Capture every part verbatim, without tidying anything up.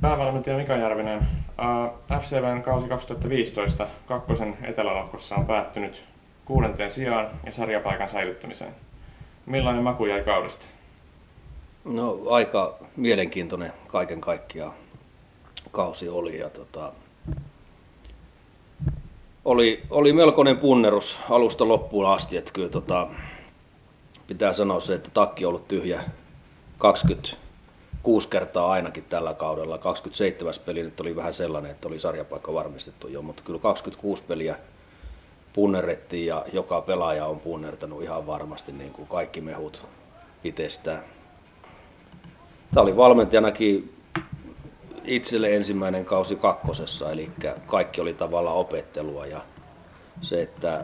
Päävalmentaja Mika Järvinen, F C V:n kausi kaksituhattaviisitoista kakkosen etelälohkossa on päättynyt kuudenteen sijaan ja sarjapaikan säilyttämiseen. Millainen maku jäi kaudesta? No aika mielenkiintoinen kaiken kaikkiaan kausi oli ja tota, oli, oli melkoinen punnerus alusta loppuun asti, että kyllä tota, pitää sanoa se, että takki on ollut tyhjä kaksikymmentäkuusi kertaa ainakin tällä kaudella. kaksikymmentäseitsemän peli nyt oli vähän sellainen, että oli sarjapaikka varmistettu jo, mutta kyllä kaksikymmentäkuusi peliä punnerrettiin ja joka pelaaja on punnertanut ihan varmasti niin kuin kaikki mehut itsestään. Tämä oli valmentajanakin itselle ensimmäinen kausi kakkosessa, eli kaikki oli tavallaan opettelua ja se, että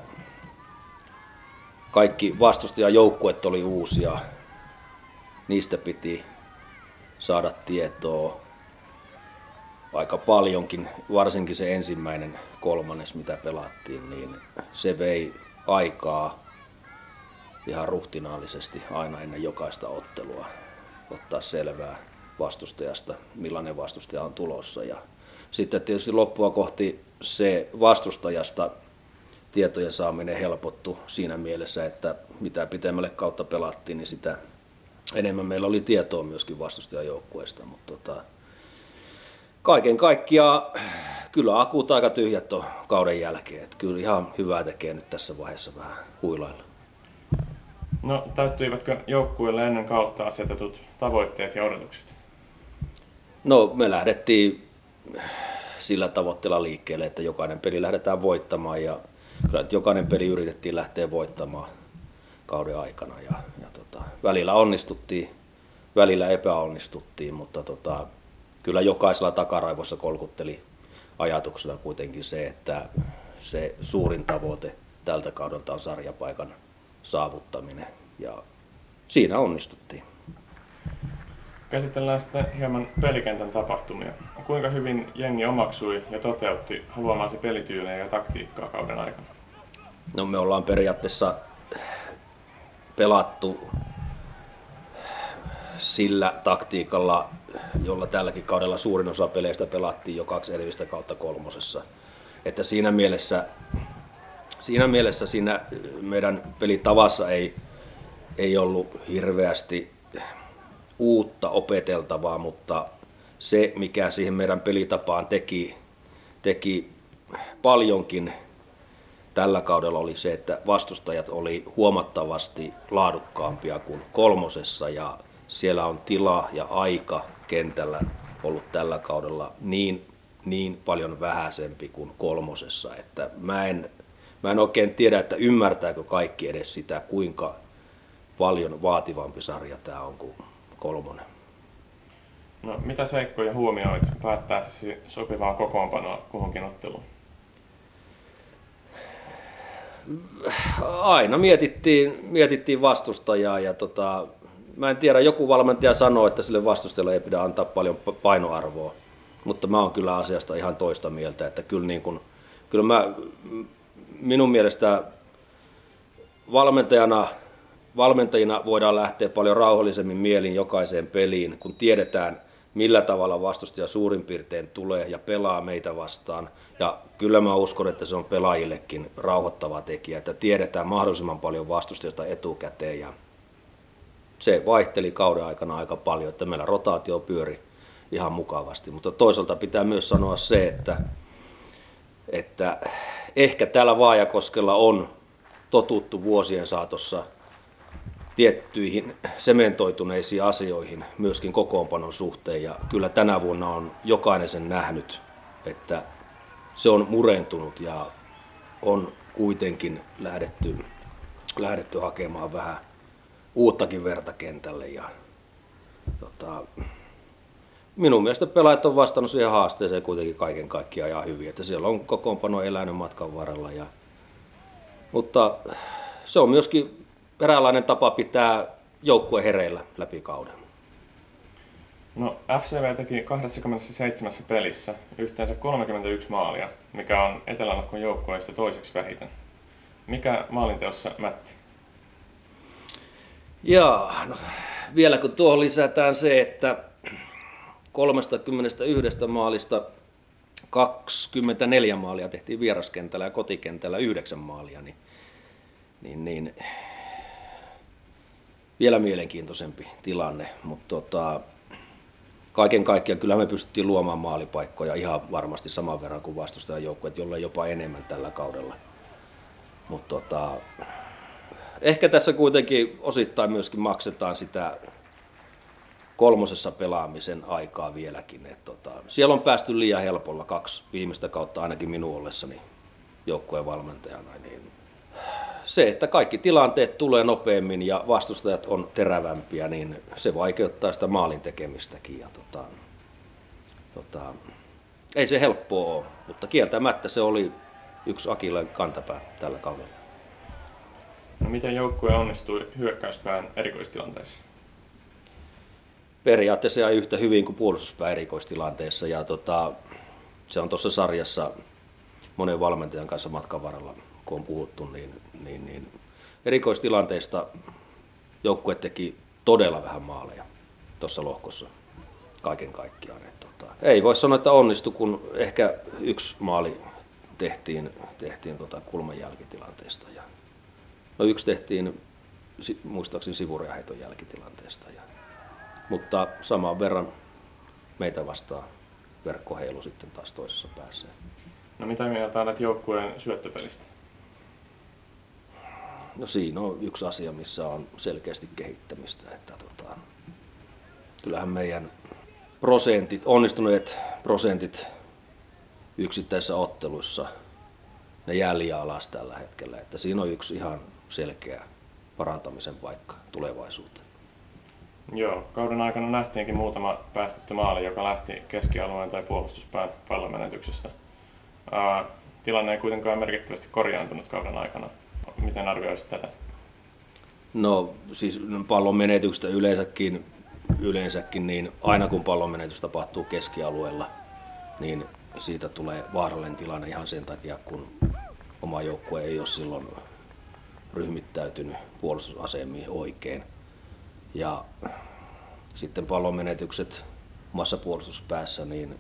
kaikki vastustajajoukkueet oli uusia, niistä piti saada tietoa aika paljonkin, varsinkin se ensimmäinen kolmannes mitä pelattiin, niin se vei aikaa ihan ruhtinaallisesti aina ennen jokaista ottelua ottaa selvää vastustajasta, millainen vastustaja on tulossa. Ja sitten tietysti loppua kohti se vastustajasta tietojen saaminen helpottu siinä mielessä, että mitä pitemmälle kautta pelattiin, niin sitä enemmän meillä oli tietoa myöskin vastustajajoukkueesta. Mutta tota, kaiken kaikkiaan kyllä akut aika tyhjät on kauden jälkeen. Että kyllä ihan hyvää tekee nyt tässä vaiheessa vähän huilailla. No, täyttyivätkö joukkueelle ennen kautta asetetut tavoitteet ja odotukset? No, me lähdettiin sillä tavoitteella liikkeelle, että jokainen peli lähdetään voittamaan ja kyllä jokainen peli yritettiin lähteä voittamaan kauden aikana ja, ja tota, välillä onnistuttiin, välillä epäonnistuttiin, mutta tota, kyllä jokaisella takaraivossa kolkutteli ajatuksena kuitenkin se, että se suurin tavoite tältä kaudelta on sarjapaikan saavuttaminen ja siinä onnistuttiin. Käsitellään sitten hieman pelikentän tapahtumia. Kuinka hyvin jengi omaksui ja toteutti haluamaansa pelityylejä ja taktiikkaa kauden aikana? No, me ollaan periaatteessa pelattu sillä taktiikalla, jolla tälläkin kaudella suurin osa peleistä pelattiin jo kaksi edellistä kautta kolmosessa. Että siinä mielessä, siinä mielessä siinä meidän pelitavassa ei, ei ollut hirveästi uutta opeteltavaa, mutta se mikä siihen meidän pelitapaan teki, teki paljonkin tällä kaudella oli se, että vastustajat oli huomattavasti laadukkaampia kuin kolmosessa ja siellä on tila ja aika kentällä ollut tällä kaudella niin, niin paljon vähäisempi kuin kolmosessa, että mä en, mä en oikein tiedä, että ymmärtääkö kaikki edes sitä, kuinka paljon vaativampi sarja tämä on kuin kolmonen. No, mitä seikkoja huomioit päättäessäsi sopivaa kokoonpanoa kuhunkin otteluun? Aina mietittiin, mietittiin vastustajaa ja tota, mä en tiedä, joku valmentaja sanoo, että sille vastustajalle ei pidä antaa paljon painoarvoa, mutta mä oon kyllä asiasta ihan toista mieltä, että kyllä, niin kun, kyllä mä, minun mielestä valmentajana Valmentajina voidaan lähteä paljon rauhallisemmin mielin jokaiseen peliin, kun tiedetään, millä tavalla vastustaja suurin piirtein tulee ja pelaa meitä vastaan. Ja kyllä mä uskon, että se on pelaajillekin rauhoittava tekijä, että tiedetään mahdollisimman paljon vastustajasta etukäteen. Ja se vaihteli kauden aikana aika paljon, että meillä rotaatio pyöri ihan mukavasti. Mutta toisaalta pitää myös sanoa se, että, että ehkä täällä Vaajakoskella on totuttu vuosien saatossa tiettyihin sementoituneisiin asioihin myöskin kokoonpanon suhteen ja kyllä tänä vuonna on jokainen sen nähnyt, että se on murentunut ja on kuitenkin lähdetty, lähdetty hakemaan vähän uuttakin verta kentälle ja tota, minun mielestä pelaajat on vastannut siihen haasteeseen kuitenkin kaiken kaikkiaan ihan hyvin, että siellä on kokoonpano elänyt matkan varrella ja, mutta se on myöskin eräänlainen tapa pitää joukkue hereillä läpi kauden. No, F C V teki kaksikymmentäseitsemän pelissä yhteensä kolmekymmentäyksi maalia, mikä on Etelälohkon joukkueista toiseksi vähiten. Mikä maalinteossa mätti? Jaa, no, vielä kun tuohon lisätään se, että kolmekymmentäyksi maalista kaksikymmentäneljä maalia tehtiin vieraskentällä ja kotikentällä yhdeksän maalia, niin, niin, niin vielä mielenkiintoisempi tilanne, mutta tota, kaiken kaikkiaan kyllä me pystyttiin luomaan maalipaikkoja ihan varmasti saman verran kuin vastustajan joukkueet, jollei jopa enemmän tällä kaudella. Mutta tota, ehkä tässä kuitenkin osittain myöskin maksetaan sitä kolmosessa pelaamisen aikaa vieläkin. Et tota, siellä on päästy liian helpolla kaksi viimeistä kautta ainakin minun ollessani joukkueen valmentajana. Niin se, että kaikki tilanteet tulee nopeammin ja vastustajat on terävämpiä, niin se vaikeuttaa sitä maalin tekemistäkin. Ja tota, tota, ei se helppoa ole, mutta kieltämättä se oli yksi Akilleen kantapää tällä kaudella. No, miten joukkue onnistui hyökkäyspään erikoistilanteessa? Periaatteessa ihan yhtä hyvin kuin puolustuspää erikoistilanteessa. Ja tota, se on tuossa sarjassa monen valmentajan kanssa matkan varrella, kun on puhuttu, niin, niin, niin erikoistilanteista joukkue teki todella vähän maaleja tuossa lohkossa kaiken kaikkiaan. Et tota, ei voi sanoa, että onnistui, kun ehkä yksi maali tehtiin, tehtiin tota kulman jälkitilanteesta. Ja, no yksi tehtiin muistaakseni sivureaheiton jälkitilanteesta. Ja, mutta samaan verran meitä vastaan verkkoheilu sitten taas toisessa päässä. No, mitä mieltä olet joukkueen syöttöpelistä? No siinä on yksi asia, missä on selkeästi kehittämistä. Että tota, kyllähän meidän prosentit, onnistuneet prosentit yksittäisissä otteluissa, ne jää liian alas tällä hetkellä. Että siinä on yksi ihan selkeä parantamisen paikka tulevaisuuteen. Joo, kauden aikana nähtiinkin muutama päästetty maali, joka lähti keskialueen tai puolustuspään pallonmenetyksestä. Ää, tilanne ei kuitenkaan merkittävästi korjaantunut kauden aikana. Miten arvioisit tätä? No siis pallon menetyksestä yleensäkin, yleensäkin niin aina kun pallon menetys tapahtuu keskialueella, niin siitä tulee vaarallinen tilanne ihan sen takia, kun oma joukkue ei ole silloin ryhmittäytynyt puolustusasemiin oikein. Ja sitten pallon menetykset omassa puolustuspäässä, niin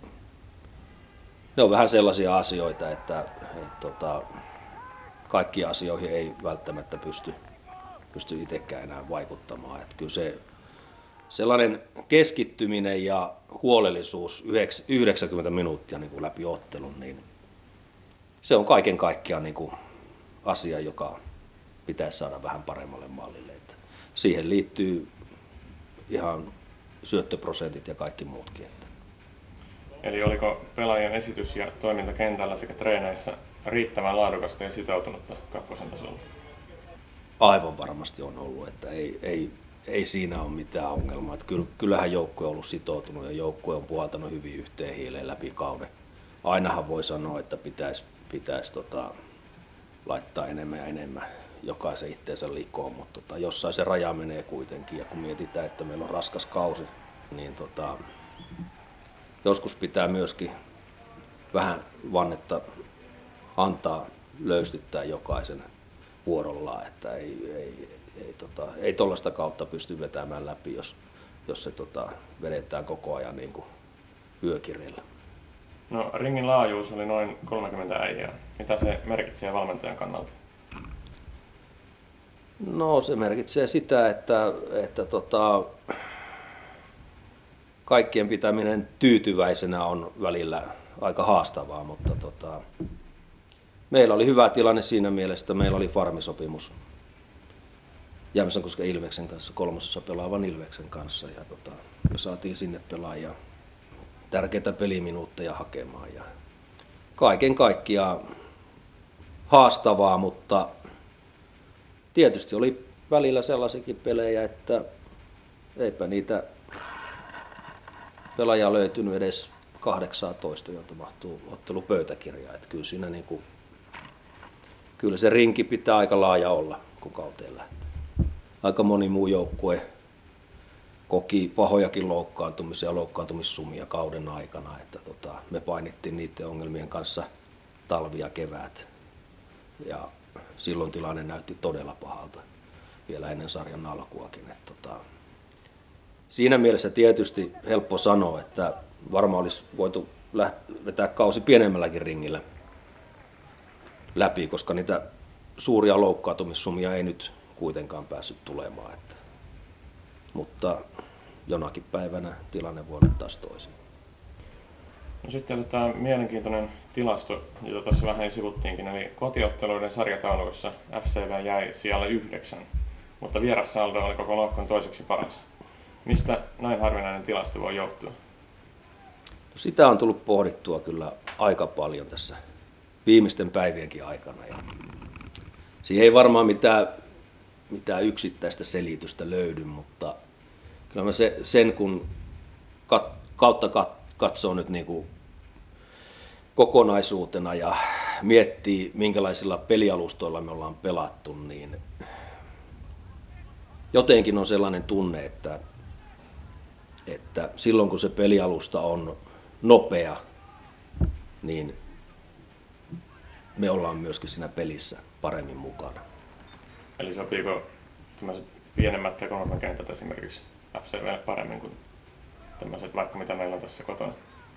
ne on vähän sellaisia asioita, että, että tota, kaikkiin asioihin ei välttämättä pysty, pysty itsekään enää vaikuttamaan. Että kyllä se sellainen keskittyminen ja huolellisuus yhdeksänkymmentä minuuttia niin kuin läpi ottelun, niin se on kaiken kaikkiaan niin kuin asia, joka pitäisi saada vähän paremmalle mallille. Että siihen liittyy ihan syöttöprosentit ja kaikki muutkin. Että. Eli oliko pelaajien esitys ja toiminta kentällä sekä treeneissä riittävän laadukasta ja sitoutunutta kakkosen tasolla? Aivan varmasti on ollut, että ei, ei, ei siinä ole mitään ongelmaa. Että kyllähän joukkue on ollut sitoutunut ja joukkue on puhaltanut hyvin yhteen hiileen läpi kauden. Ainahan voi sanoa, että pitäisi, pitäisi tota, laittaa enemmän ja enemmän jokaisen itteensä likoon, mutta tota, jossain se raja menee kuitenkin. Ja kun mietitään, että meillä on raskas kausi, niin tota, joskus pitää myöskin vähän vannetta antaa löystyttää jokaisen vuorollaan, että ei, ei, ei, tota, ei tollaista kautta pysty vetämään läpi, jos, jos se tota, vedetään koko ajan niin kuin yökirjalla. No, ringin laajuus oli noin kolmekymmentä äijää. Mitä se merkitsee valmentajan kannalta? No, se merkitsee sitä, että, että tota, kaikkien pitäminen tyytyväisenä on välillä aika haastavaa, mutta tota, meillä oli hyvä tilanne siinä mielessä, että meillä oli farmisopimus Jämsänkosken Ilveksen kanssa, kolmosessa pelaavan Ilveksen kanssa, ja tota, me saatiin sinne pelaajia tärkeitä peliminuutteja hakemaan. Ja kaiken kaikkiaan haastavaa, mutta tietysti oli välillä sellaisiakin pelejä, että eipä niitä pelaajia löytynyt edes kahdeksantoista, joita mahtuu ottelupöytäkirjaa. Että kyllä siinä niin kuin, kyllä se rinki pitää aika laaja olla, kun kauteen lähtee. Aika moni muu joukkue koki pahojakin loukkaantumisia ja loukkaantumissumia kauden aikana. Että tota, me painittiin niiden ongelmien kanssa talvi ja kevät. Ja silloin tilanne näytti todella pahalta vielä ennen sarjan alkuakin. Että tota, siinä mielessä tietysti helppo sanoa, että varmaan olisi voitu vetää kausi pienemmälläkin ringillä läpi, koska niitä suuria loukkaantumissumia ei nyt kuitenkaan päässyt tulemaan. Että. Mutta jonakin päivänä tilanne voi olla taas toisin. No sitten tämä mielenkiintoinen tilasto, jota tuossa vähän sivuttiinkin, eli kotiotteluiden sarjataulukossa F C V jäi sijalle yhdeksän, mutta vierassaldo oli koko lohkon toiseksi paras. Mistä näin harvinainen tilasto voi johtua? No sitä on tullut pohdittua kyllä aika paljon tässä viimeisten päivienkin aikana. Ja siihen ei varmaan mitään, mitään yksittäistä selitystä löydy, mutta kyllä mä se, sen kun kat, kautta kat, katsoo nyt niin kuin kokonaisuutena ja miettii minkälaisilla pelialustoilla me ollaan pelattu, niin jotenkin on sellainen tunne, että, että silloin kun se pelialusta on nopea, niin me ollaan myöskin siinä pelissä paremmin mukana. Eli sopiiko tämmöiset pienemmät tekonurmikentät esimerkiksi F C V:lle paremmin kuin tämmöiset, vaikka mitä meillä on tässä kotona?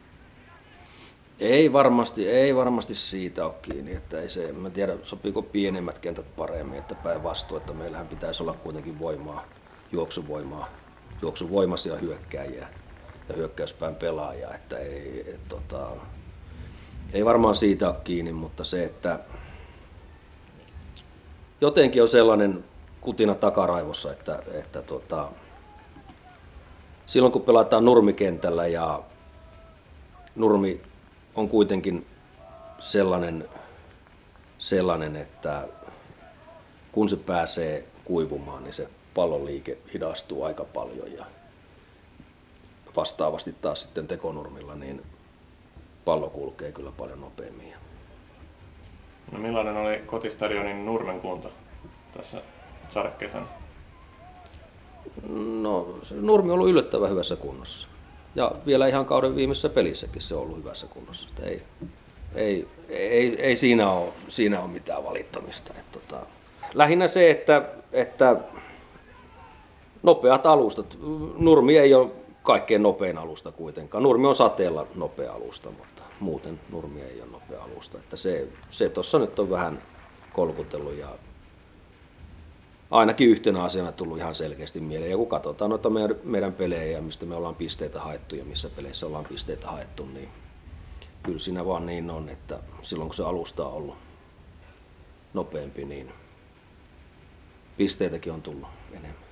Ei varmasti, ei varmasti siitä ole kiinni, että ei se, mä tiedä sopiiko pienemmät kentät paremmin, että päinvastoin, että meillähän pitäisi olla kuitenkin voimaa, juoksuvoimaa, juoksuvoimaisia hyökkääjiä ja hyökkäyspään pelaajia, että ei, et, tota, ei varmaan siitä ole kiinni, mutta se, että jotenkin on sellainen kutina takaraivossa, että, että tota, silloin kun pelataan nurmikentällä ja nurmi on kuitenkin sellainen, sellainen, että kun se pääsee kuivumaan, niin se pallon liike hidastuu aika paljon ja vastaavasti taas sitten tekonurmilla niin pallo kulkee kyllä paljon nopeammin. No millainen oli kotistadionin Nurmen kunto tässä sadekesänä? No, se Nurmi on ollut yllättävän hyvässä kunnossa. Ja vielä ihan kauden viimeisessä pelissäkin se on ollut hyvässä kunnossa. Ei, ei, ei, ei siinä, ole, siinä ole mitään valittamista. Et tota, lähinnä se, että, että nopeat alustat. Nurmi ei ole kaikkein nopein alusta kuitenkaan. Nurmi on sateella nopea alusta, mutta muuten Nurmi ei ole nopea alusta. Että se se tuossa nyt on vähän kolkutellut ja ainakin yhtenä asiana tullut ihan selkeästi mieleen. Ja kun katsotaan noita meidän, meidän pelejä, mistä me ollaan pisteitä haettu ja missä peleissä ollaan pisteitä haettu, niin kyllä siinä vaan niin on, että silloin kun se alusta on ollut nopeampi, niin pisteitäkin on tullut enemmän.